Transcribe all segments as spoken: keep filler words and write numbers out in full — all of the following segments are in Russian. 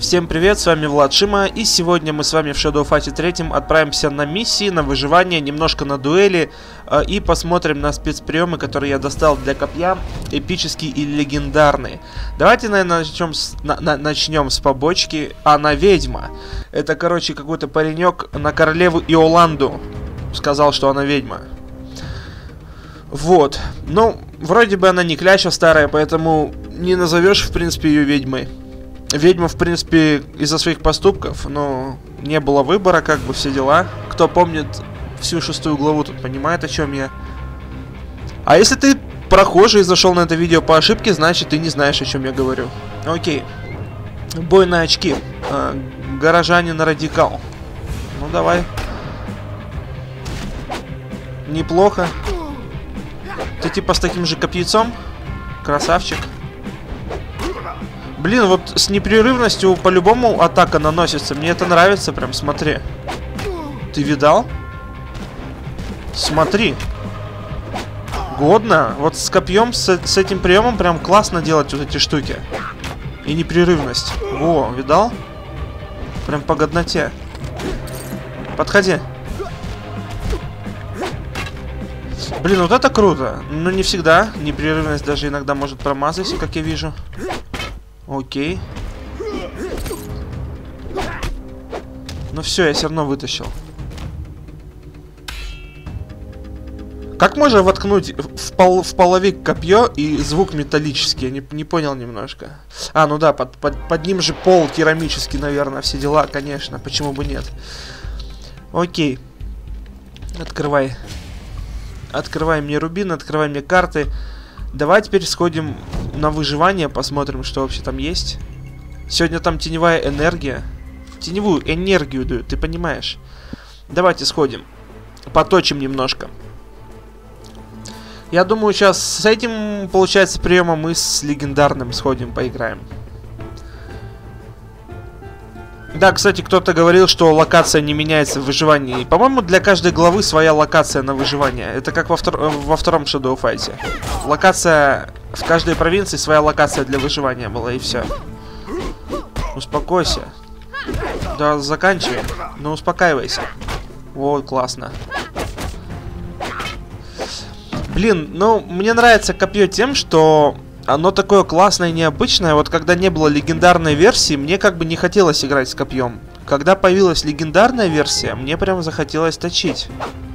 Всем привет, с вами Влад Шима, и сегодня мы с вами в Shadow Fight три отправимся на миссии, на выживание, немножко на дуэли, э, и посмотрим на спецприемы, которые я достал для копья, эпические и легендарные. Давайте, наверное, начнем с, на, на, начнем с побочки. Она ведьма. Это, короче, какой-то паренек на королеву Иоланду сказал, что она ведьма. Вот. Ну, вроде бы она не кляча старая, поэтому не назовешь, в принципе, ее ведьмой. Ведьма, в принципе, из-за своих поступков, но не было выбора, как бы, все дела. Кто помнит всю шестую главу, тут понимает, о чем я. А если ты прохожий и зашел на это видео по ошибке, значит, ты не знаешь, о чем я говорю. Окей. Бой на очки. А, горожанин радикал. Ну, давай. Неплохо. Ты типа с таким же копьяцом? Красавчик. Блин, вот с непрерывностью по-любому атака наносится. Мне это нравится, прям, смотри. Ты видал? Смотри. Годно. Вот с копьем, с, с этим приемом прям классно делать вот эти штуки. И непрерывность. Во, видал? Прям по годноте. Подходи. Блин, вот это круто. Но не всегда. Непрерывность даже иногда может промазать, как я вижу. Окей. Ну все, я все равно вытащил. Как можно воткнуть в, пол, в половик копье и звук металлический? Я не, не понял немножко. А, ну да, под, под, под ним же пол керамический, наверное, все дела, конечно. Почему бы нет? Окей. Открывай. Открывай мне рубин, открывай мне карты. Давай теперь сходим на выживание, посмотрим, что вообще там есть. Сегодня там теневая энергия. Теневую энергию дают, ты понимаешь? Давайте сходим. Поточим немножко. Я думаю, сейчас с этим, получается, приемом мы с легендарным сходим, поиграем. Да, кстати, кто-то говорил, что локация не меняется в выживании. По-моему, для каждой главы своя локация на выживание. Это как во, втор во втором Shadow Fight. Локация... В каждой провинции своя локация для выживания была, и все. Успокойся. Да, заканчивай. Ну, успокаивайся. Вот, классно. Блин, ну, мне нравится копье тем, что... Оно такое классное и необычное. Вот когда не было легендарной версии, мне как бы не хотелось играть с копьем. Когда появилась легендарная версия, мне прям захотелось точить.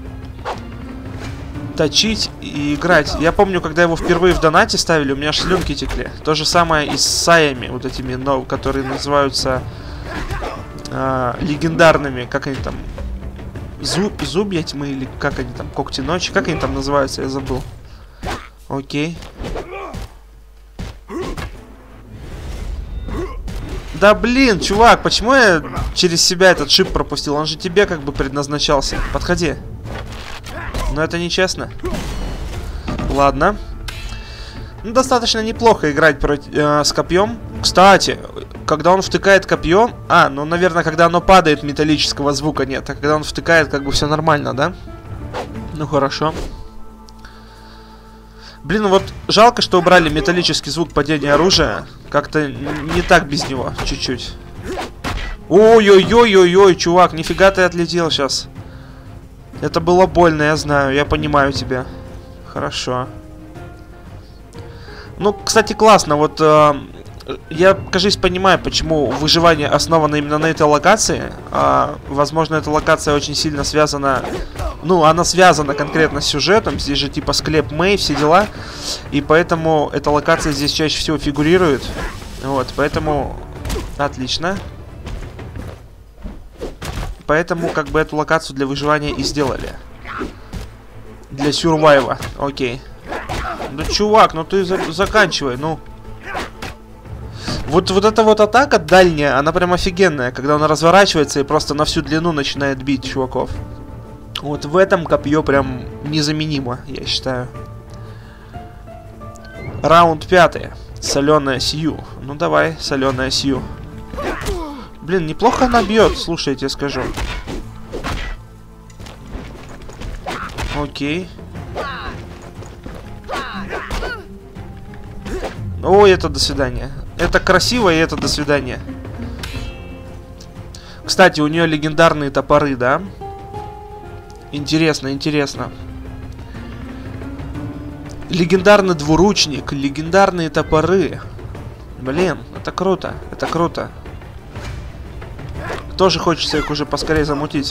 Точить и играть. Я помню, когда его впервые в донате ставили, у меня аж слюнки текли. То же самое и с саями, вот этими, но, которые называются э, легендарными. Как они там? Зуб, зубья тьмы или как они там? Когти ночи. Как они там называются? Я забыл. Окей. Да блин, чувак, почему я через себя этот шип пропустил? Он же тебе как бы предназначался. Подходи. Но это нечестно. Ладно. Ну, достаточно неплохо играть против, э, с копьем. Кстати, когда он втыкает копье... А, ну, наверное, когда оно падает, металлического звука нет. А когда он втыкает, как бы все нормально, да? Ну, хорошо. Блин, вот жалко, что убрали металлический звук падения оружия. Как-то не так без него, чуть-чуть. Ой-ой-ой-ой-ой, чувак, нифига ты отлетел сейчас. Это было больно, я знаю, я понимаю тебя. Хорошо. Ну, кстати, классно, вот... Э, я, кажется, понимаю, почему выживание основано именно на этой локации. А, возможно, эта локация очень сильно связана... Ну, она связана конкретно с сюжетом. Здесь же типа склеп Мэй, все дела. И поэтому эта локация здесь чаще всего фигурирует. Вот, поэтому... Отлично. Поэтому как бы эту локацию для выживания и сделали. Для сюрвайва. Окей. Ну, чувак, ну ты за заканчивай, ну... Вот, вот эта вот атака дальняя, она прям офигенная, когда она разворачивается и просто на всю длину начинает бить чуваков. Вот в этом копье прям незаменимо, я считаю. Раунд пятый. Соленая Сью. Ну давай, соленая Сью. Блин, неплохо она бьет, слушай, я тебе скажу. Окей. Ой, это до свидания. Это красиво, и это до свидания. Кстати, у нее легендарные топоры, да? Интересно, интересно. Легендарный двуручник, легендарные топоры. Блин, это круто, это круто. Тоже хочется их уже поскорее замутить.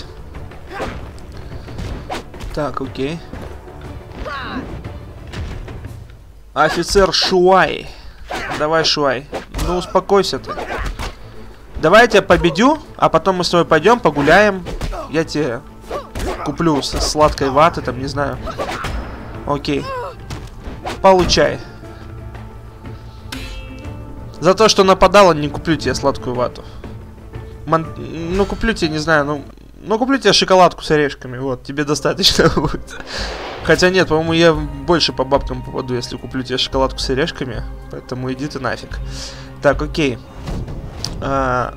Так, окей. Офицер Шуай. Давай, Шуай. Ну, успокойся ты. Давай я тебя победю, а потом мы с тобой пойдем, погуляем. Я тебе куплю с сладкой ваты, там, не знаю. Окей. Получай. За то, что нападала, не куплю тебе сладкую вату. Мон... Ну, куплю тебе, не знаю, ну... Ну, куплю тебе шоколадку с орешками, вот, тебе достаточно будет. Хотя нет, по-моему, я больше по бабкам попаду, если куплю тебе шоколадку с орешками. Поэтому иди ты нафиг. Так, окей. А...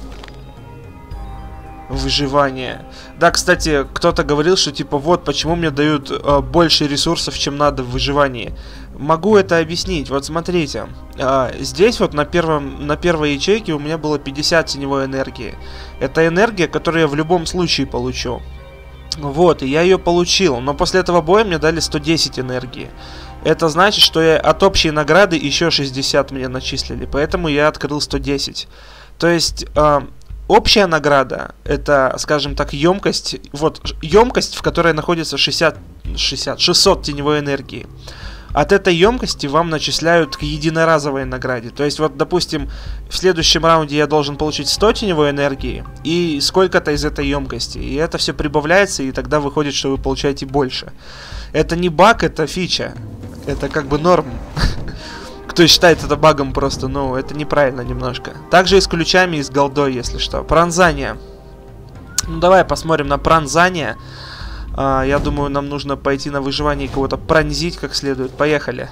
Выживание. Да, кстати, кто-то говорил, что типа вот почему мне дают э, больше ресурсов, чем надо в выживании. Могу это объяснить. Вот смотрите, э, здесь вот на первом на первой ячейке у меня было пятьдесят теневой энергии. Это энергия, которую я в любом случае получу. Вот, и я ее получил. Но после этого боя мне дали сто десять энергии. Это значит, что я от общей награды еще шестьдесят мне начислили. Поэтому я открыл сто десять. То есть... Э, Общая награда — это, скажем так, емкость, вот, емкость, в которой находится шестьдесят, шестьдесят, шестьсот теневой энергии. От этой емкости вам начисляют к единоразовой награде. То есть, вот, допустим, в следующем раунде я должен получить сто теневой энергии и сколько-то из этой емкости. И это все прибавляется, и тогда выходит, что вы получаете больше. Это не баг, это фича. Это как бы норм. Кто считает это багом просто, ну, это неправильно немножко. Также и с ключами, и с голдой, если что. Пронзание. Ну, давай посмотрим на пронзание. А, я думаю, нам нужно пойти на выживание и кого-то пронзить как следует. Поехали.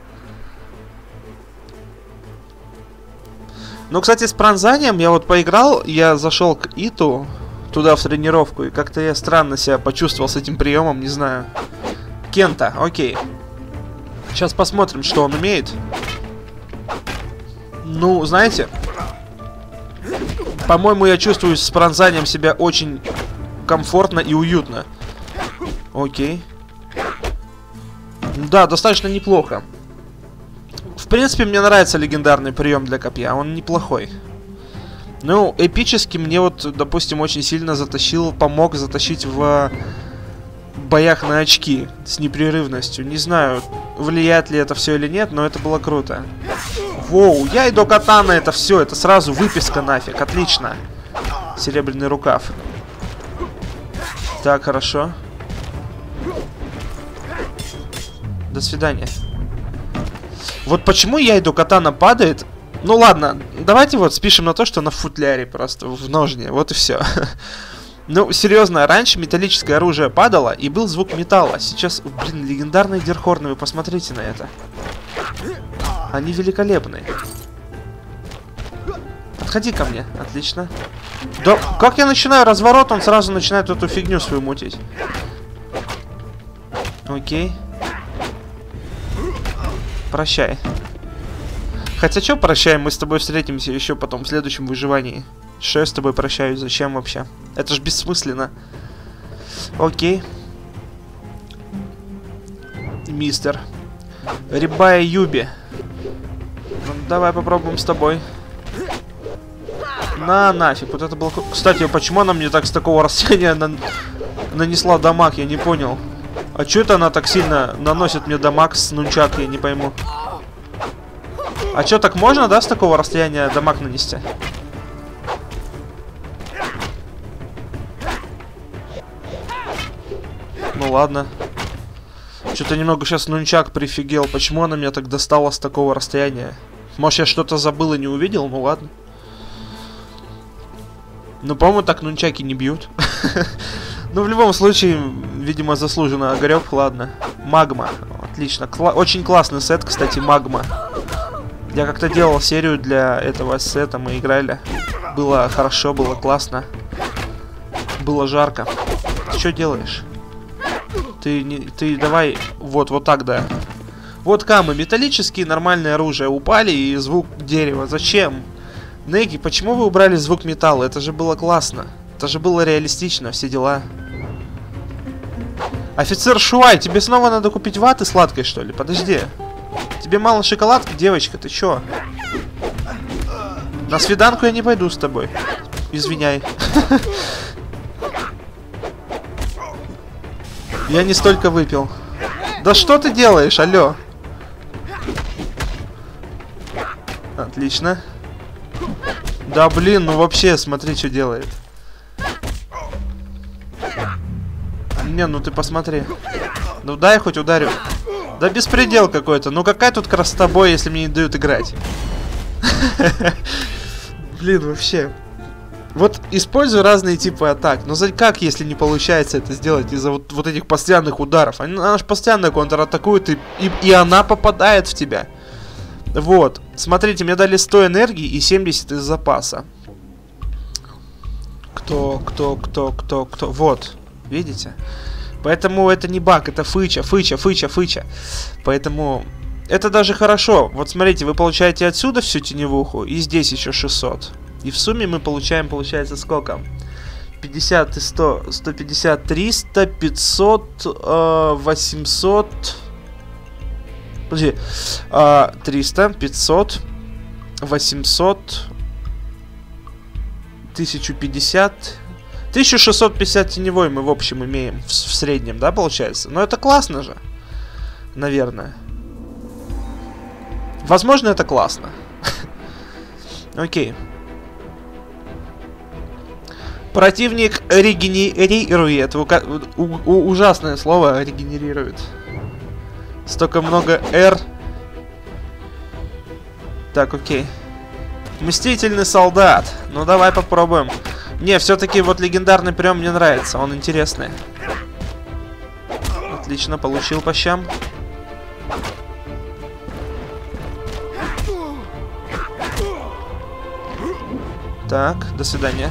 Ну, кстати, с пронзанием я вот поиграл, я зашел к Иту, туда в тренировку, и как-то я странно себя почувствовал с этим приемом, не знаю. Кента, окей. Сейчас посмотрим, что он умеет. Ну, знаете, по-моему, я чувствую с пронзанием себя очень комфортно и уютно. Окей. Да, достаточно неплохо. В принципе, мне нравится легендарный прием для копья, он неплохой. Ну, эпически мне вот, допустим, очень сильно затащил, помог затащить в боях на очки с непрерывностью. Не знаю, влияет ли это все или нет, но это было круто. Воу, я иду катана, это все, это сразу выписка нафиг, отлично. Серебряный рукав. Так, хорошо. До свидания. Вот почему я иду катана падает. Ну ладно, давайте вот спишем на то, что на футляре просто, в ножне, вот и все. Ну, серьезно, раньше металлическое оружие падало, и был звук металла. Сейчас, блин, легендарные дирхорны, вы посмотрите на это. Они великолепны. Подходи ко мне, отлично. Да, как я начинаю разворот, он сразу начинает эту фигню свою мутить. Окей. Прощай. Хотя что прощаем, мы с тобой встретимся еще потом в следующем выживании. Что я с тобой прощаюсь? Зачем вообще? Это ж бессмысленно. Окей. Мистер. Рибая Юби. Ну, давай попробуем с тобой. На, нафиг. Вот это было... Кстати, почему она мне так с такого расстояния на... нанесла дамаг? Я не понял. А что это она так сильно наносит мне дамаг с нунчак? Я не пойму. А что, так можно, да, с такого расстояния дамаг нанести? Ну ладно. Что-то немного сейчас нунчак прифигел. Почему она меня так достала с такого расстояния? Может, я что-то забыл и не увидел? Ну ладно. Ну, по-моему, так нунчаки не бьют. Ну, в любом случае, видимо, заслуженно огреб. Ладно. Магма. Отлично. Кла- очень классный сет, кстати, магма. Я как-то делал серию для этого сета, мы играли. Было хорошо, было классно. Было жарко. Ты что делаешь? Ты, не, ты давай, вот, вот так, да. Вот камы, металлические, нормальные оружия упали и звук дерева. Зачем? Неги, почему вы убрали звук металла? Это же было классно. Это же было реалистично, все дела. Офицер Шуай, тебе снова надо купить ваты сладкой, что ли? Подожди. Тебе мало шоколадки, девочка, ты чё? На свиданку я не пойду с тобой. Извиняй. Я не столько выпил. Да что ты делаешь, алло? Отлично. Да блин, ну вообще, смотри, что делает. Не, ну ты посмотри. Ну дай хоть ударю. Да беспредел какой-то. Ну какая тут красота боя, если мне не дают играть? Блин, вообще. Вот использую разные типы атак. Но как, если не получается это сделать из-за вот, вот этих постоянных ударов? Она, она же постоянно контратакует, и, и, и она попадает в тебя. Вот. Смотрите, мне дали сто энергии и семьдесят из запаса. Кто, кто, кто, кто, кто. Вот. Видите? Поэтому это не баг, это фыча, фыча, фыча, фыча. Поэтому это даже хорошо. Вот смотрите, вы получаете отсюда всю теневуху, и здесь еще шестьсот. И в сумме мы получаем, получается, сколько? пятьдесят и сто, сто пятьдесят, триста, пятьсот, восемьсот... Подожди. триста, пятьсот, восемьсот, тысяча пятьдесят... тысяча шестьсот пятьдесят теневой мы в общем имеем, в, в среднем, да, получается? Но это классно же, наверное. Возможно, это классно. Окей. Противник регенерирует. У, у, ужасное слово регенерирует. Столько много R. Так, окей. Мстительный солдат. Ну давай попробуем. Не, все-таки вот легендарный прием мне нравится. Он интересный. Отлично, получил по щам. Так, до свидания.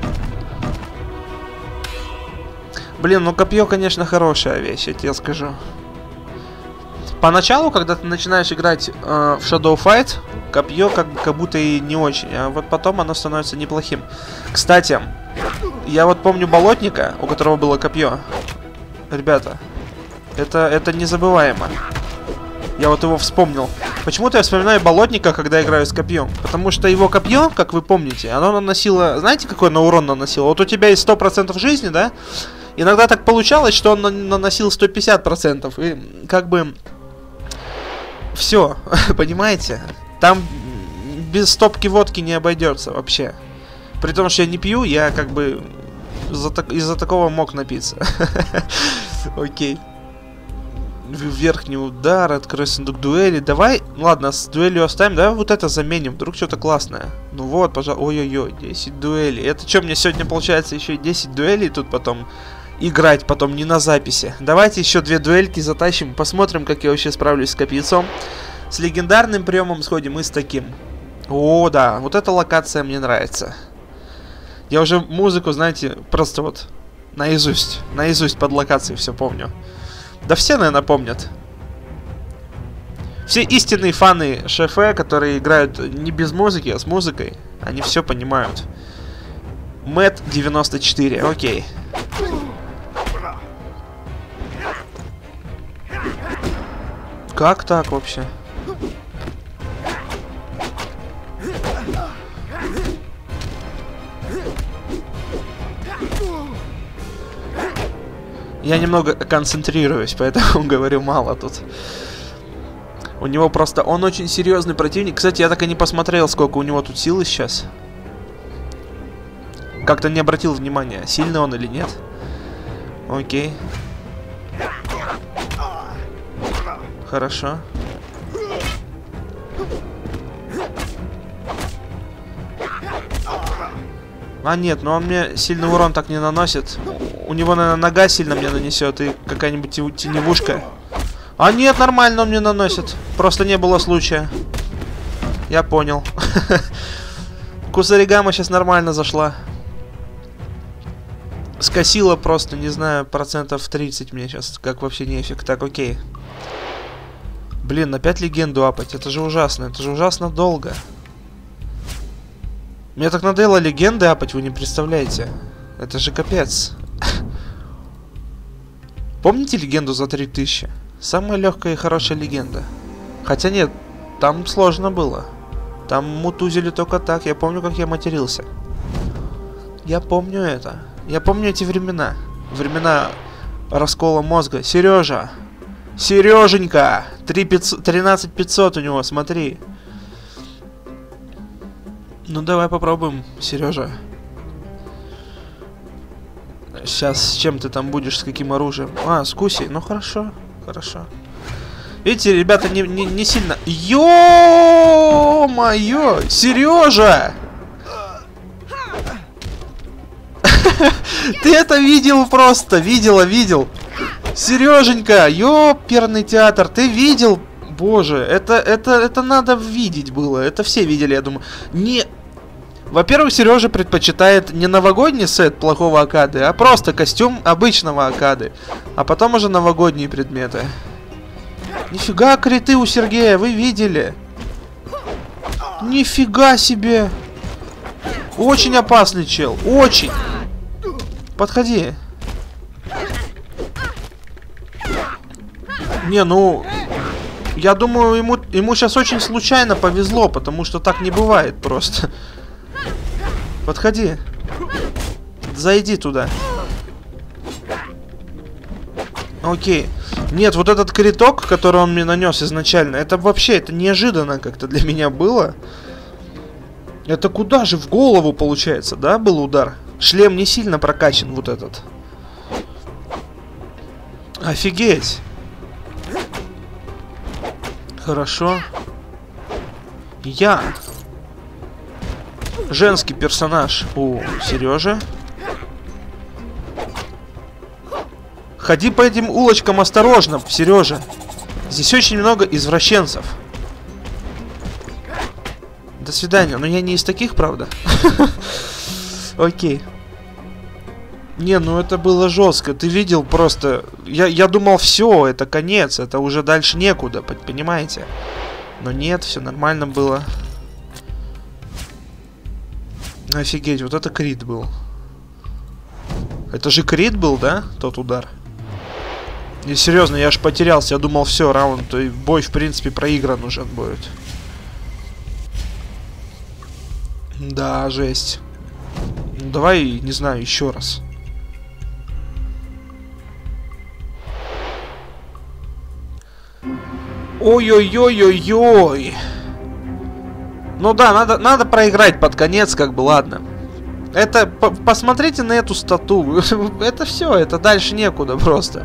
Блин, ну копье, конечно, хорошая вещь, я тебе скажу. Поначалу, когда ты начинаешь играть э, в Shadow Fight, копье как, как будто и не очень, а вот потом оно становится неплохим. Кстати, я вот помню болотника, у которого было копье. Ребята, это, это незабываемо. Я вот его вспомнил. Почему-то я вспоминаю болотника, когда играю с копьем. Потому что его копье, как вы помните, оно наносило... Знаете, какой оно урон наносило? Вот у тебя есть сто процентов жизни, да? Иногда так получалось, что он наносил сто пятьдесят процентов. И как бы... Все, понимаете? Там без стопки водки не обойдется вообще. При том, что я не пью, я как бы из-за такого мог напиться. Окей. Верхний удар, открой сундук дуэли. Давай, ладно, с дуэлью оставим. Давай вот это заменим, вдруг что-то классное. Ну вот, пожалуйста. Ой-ой-ой, десять дуэлей. Это что, мне сегодня получается еще и десять дуэлей тут потом играть, потом не на записи. Давайте еще две дуэльки затащим, посмотрим, как я вообще справлюсь с копьецом. С легендарным приемом сходим и с таким. О, да, вот эта локация мне нравится. Я уже музыку, знаете, просто вот наизусть, наизусть под локацией все помню. Да все, наверное, помнят. Все истинные фаны Шефе, которые играют не без музыки, а с музыкой, они все понимают. Мэтт девяносто четыре, окей. Как так вообще? Я немного концентрируюсь, поэтому говорю мало тут. У него просто... Он очень серьезный противник. Кстати, я так и не посмотрел, сколько у него тут силы сейчас. Как-то не обратил внимания, сильный он или нет. Окей. Хорошо. А нет, но он мне сильный урон так не наносит. У него, наверное, нога сильно мне нанесет и какая-нибудь теневушка. А нет, нормально он мне наносит. Просто не было случая. Я понял. Кусаригама сейчас нормально зашла. Скосила просто, не знаю, процентов тридцать мне сейчас. Как вообще нефиг. Так, окей. Блин, опять легенду апать. Это же ужасно. Это же ужасно долго. Мне так надоело легенды апать, вы не представляете. Это же капец. Помните легенду за три тысячи? Самая легкая и хорошая легенда. Хотя нет, там сложно было. Там мутузили только так. Я помню, как я матерился. Я помню это. Я помню эти времена. Времена раскола мозга. Сережа! Сереженька! тринадцать пятьсот у него, смотри. Ну давай попробуем, Сережа. Сейчас с чем ты там будешь, с каким оружием? А, с кусей. Ну хорошо, хорошо. Видите, ребята, не, не, не сильно... Ё-моё! Сережа! Ты это видел просто! Видела, видел! Сереженька! Ёперный театр! Ты видел? Боже, это, это, это надо видеть было. Это все видели, я думаю. Не... Во-первых, Сережа предпочитает не новогодний сет плохого Акады, а просто костюм обычного Акады. А потом уже новогодние предметы. Нифига криты у Сергея, вы видели? Нифига себе! Очень опасный чел, очень! Подходи. Не, ну... Я думаю, ему, ему сейчас очень случайно повезло, потому что так не бывает просто. Подходи. Зайди туда. Окей. Нет, вот этот криток, который он мне нанес изначально, это вообще, это неожиданно как-то для меня было. Это куда же? В голову, получается, да, был удар? Шлем не сильно прокачан, вот этот. Офигеть. Хорошо. Я. Женский персонаж у Сережи. Ходи по этим улочкам осторожно, Сережа. Здесь очень много извращенцев. До свидания. Но я не из таких, правда? Окей. Не, ну это было жестко. Ты видел просто... Я, я думал, все, это конец. Это уже дальше некуда, понимаете? Но нет, все нормально было. Офигеть, вот это крит был. Это же крит был, да? Тот удар. И серьезно, я аж потерялся. Я думал, все, раунд, и бой, в принципе, проигран уже будет. Да, жесть. Ну, давай, не знаю, еще раз. Ой-ой-ой-ой-ой. Ну да, надо, надо проиграть под конец, как бы, ладно. Это, по посмотрите на эту стату. Это все, это дальше некуда просто.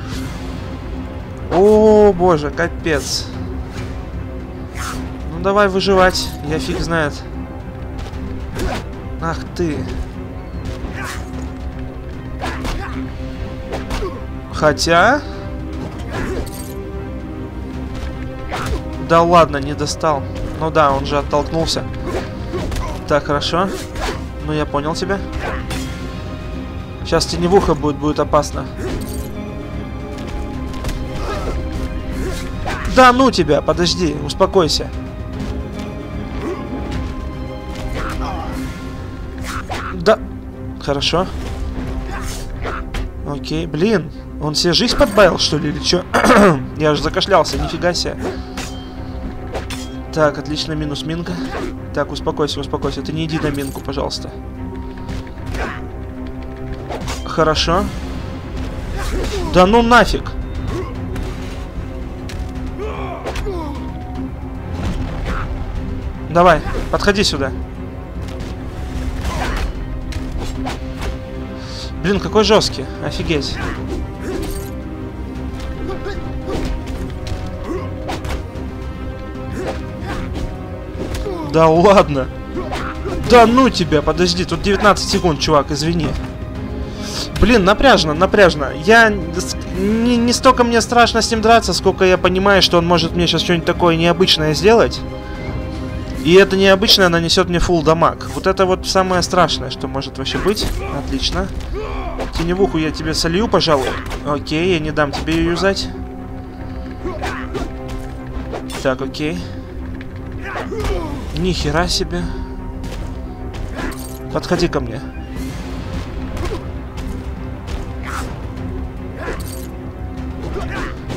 О, боже, капец. Ну давай выживать, я фиг знает. Ах ты. Хотя... Да ладно, не достал. Ну да, он же оттолкнулся. Так, хорошо. Ну я понял тебя. Сейчас теневуха будет, будет опасно. Да ну тебя, подожди, успокойся. Да, хорошо. Окей, блин, он себе жизнь подбавил, что ли, или что? Я же закашлялся, нифига себе. Так, отлично, минус минка. Так, успокойся, успокойся. Ты не иди на минку, пожалуйста. Хорошо. Да ну нафиг. Давай, подходи сюда. Блин, какой жесткий. Офигеть. Да ладно. Да ну тебя, подожди, тут девятнадцать секунд, чувак, извини. Блин, напряжно, напряжно. Я... Не, не столько мне страшно с ним драться, сколько я понимаю, что он может мне сейчас что-нибудь такое необычное сделать. И это необычное нанесет мне фулл дамаг. Вот это вот самое страшное, что может вообще быть. Отлично. Теневуху я тебе солью, пожалуй. Окей, я не дам тебе ее юзать. Так, окей. Ни хера себе. Подходи ко мне.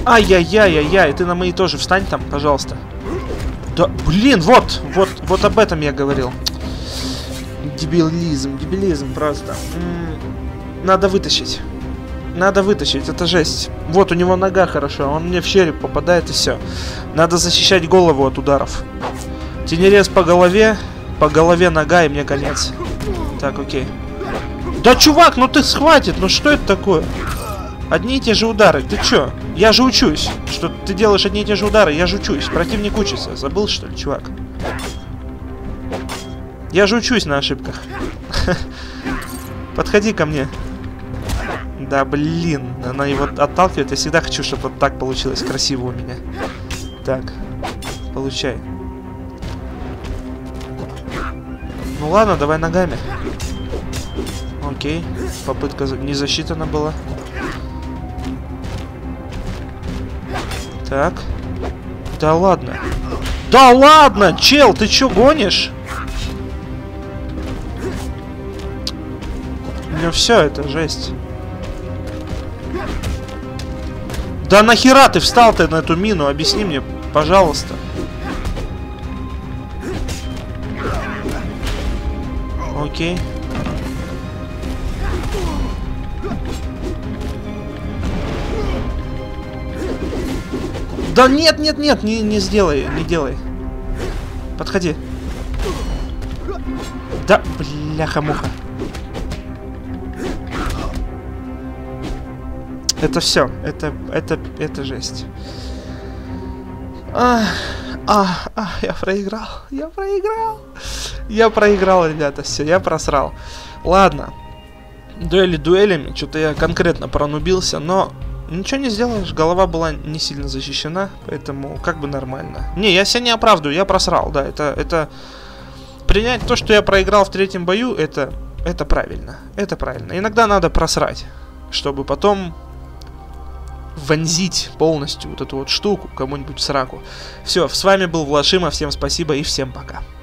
Ай-яй-яй-яй-яй, ты на мои тоже встань там, пожалуйста. Да, блин, вот, вот, вот об этом я говорил. Дебилизм, дебилизм просто. М-м, надо вытащить. Надо вытащить, это жесть. Вот, у него нога хорошо, он мне в череп попадает и все. Надо защищать голову от ударов. Тенерез по голове, по голове нога и мне конец. Так, окей. Да, чувак, ну ты схватит, ну что это такое? Одни и те же удары, ты чё? Я же учусь, что ты делаешь одни и те же удары, я же учусь. Противник учится, забыл что ли, чувак? Я же учусь на ошибках. Подходи ко мне. Да, блин, она его отталкивает. Я всегда хочу, чтобы вот так получилось красиво у меня. Так, получай. Ну ладно, давай ногами. Окей, попытка не засчитана была. Так. Да ладно. Да ладно, чел, ты чё гонишь? Ну все, это жесть. Да нахера ты встал-то на эту мину? Объясни мне, пожалуйста. Окей. Да нет, нет, нет, не, не сделай, не делай. Подходи. Да, бляха-муха. Это все, это, это, это жесть. А, а, а, я проиграл, я проиграл. Я проиграл, ребята, все, я просрал. Ладно, дуэли дуэлями, что-то я конкретно пронубился, но ничего не сделаешь, голова была не сильно защищена, поэтому как бы нормально. Не, я себя не оправдываю, я просрал, да, это, это... Принять то, что я проиграл в третьем бою, это, это правильно, это правильно. Иногда надо просрать, чтобы потом вонзить полностью вот эту вот штуку кому-нибудь в сраку. Все, с вами был Влашима, всем спасибо и всем пока.